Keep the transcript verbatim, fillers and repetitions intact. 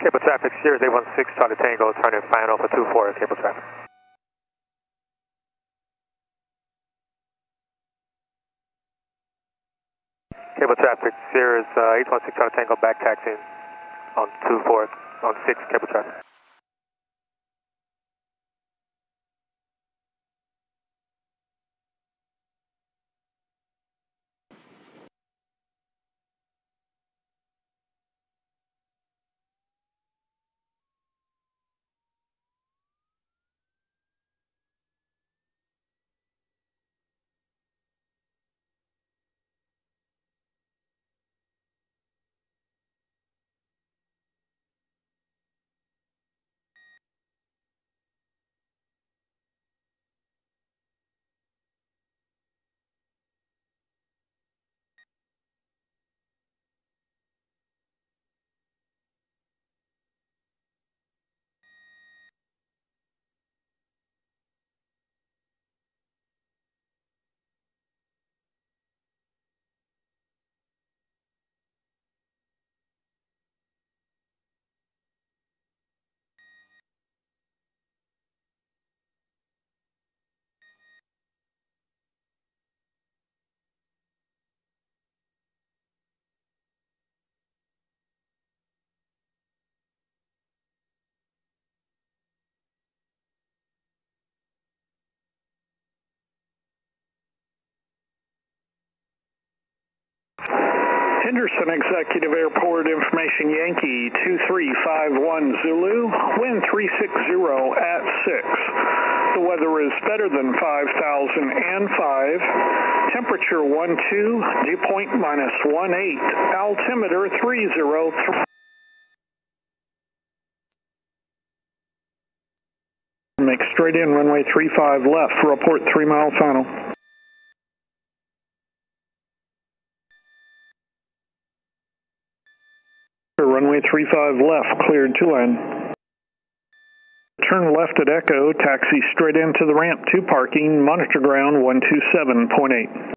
Cable traffic, Sirius eight one six Charlie Tango, turning final for two four, cable traffic. Cable traffic, Sirius uh, eight one six Charlie Tango, back taxiing on two four, on six, cable traffic. Henderson Executive Airport Information Yankee two three five one Zulu, wind three six zero at six. The weather is better than five thousand five, temperature one two, dew point minus one eight, altimeter three zero three. Make straight in, runway three five left, report three mile final. Runway three five left, cleared to land. Turn left at Echo, taxi straight into the ramp to parking, monitor ground one two seven point eight.